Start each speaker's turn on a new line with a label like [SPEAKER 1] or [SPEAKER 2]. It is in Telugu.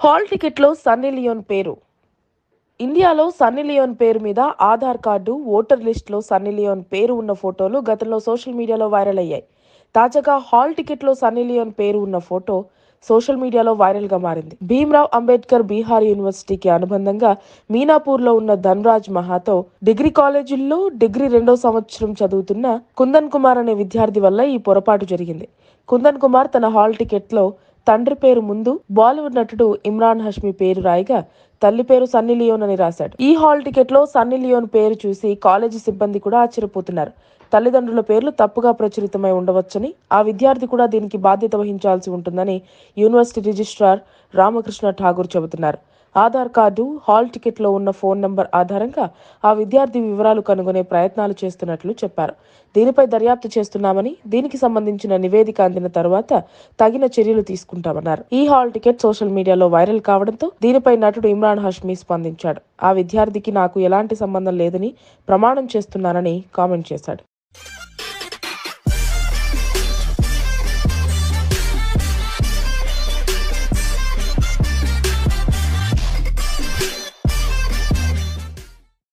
[SPEAKER 1] హాల్ టికెట్లో సన్నీ లియోన్ పేరు. ఇండియాలో సన్నీ లియోన్ పేరు మీద ఆధార్ కార్డు, ఓటర్ లిస్టులో సన్నీ లియోన్ పేరు ఉన్న ఫోటోలు గతంలో సోషల్ మీడియాలో వైరల్ అయ్యాయి. తాజాగా హాల్ టికెట్లో సన్నీ లియోన్ పేరు ఉన్న ఫోటో సోషల్ మీడియాలో వైరల్ గా మారింది. భీమ్రావ్ అంబేద్కర్ బీహార్ యూనివర్సిటీకి అనుబంధంగా మీనాపూర్లో ఉన్న ధన్రాజ్ మహాతో డిగ్రీ కాలేజీల్లో డిగ్రీ 2వ సంవత్సరం చదువుతున్న కుందన్ కుమార్ అనే విద్యార్థి వల్ల ఈ పొరపాటు జరిగింది. కుందన్ కుమార్ తన హాల్ టికెట్లో తండ్రి పేరు ముందు బాలీవుడ్ నటుడు ఇమ్రాన్ హష్మి పేరు రాయగా తల్లి పేరు సన్నీ లియోన్ అని రాశాడు. ఈ హాల్ టికెట్ లో సన్నీ లియోన్ పేరు చూసి కాలేజీ సిబ్బంది కూడా ఆశ్చర్యపోతున్నారు. తల్లిదండ్రుల పేర్లు తప్పుగా ప్రచురితమై ఉండవచ్చని, ఆ విద్యార్థి కూడా దీనికి బాధ్యత వహించాల్సి ఉంటుందని యూనివర్సిటీ రిజిస్ట్రార్ రామకృష్ణ ఠాగూర్ చెబుతున్నారు. ఆధార్ కార్డు, హాల్ టికెట్ లో ఉన్న ఫోన్ నంబర్ ఆధారంగా ఆ విద్యార్థి వివరాలు కనుగొనే ప్రయత్నాలు చేస్తున్నట్లు చెప్పారు. దీనిపై దర్యాప్తు చేస్తున్నామని, దీనికి సంబంధించిన నివేదిక అందిన తర్వాత తగిన చర్యలు తీసుకుంటామన్నారు. ఈ హాల్ టికెట్ సోషల్ మీడియాలో వైరల్ కావడంతో దీనిపై నటుడు ఇమ్రాన్ హష్మి స్పందించాడు. ఆ విద్యార్థికి నాకు ఎలాంటి సంబంధం లేదని ప్రమాణం చేస్తున్నానని కామెంట్ చేశాడు.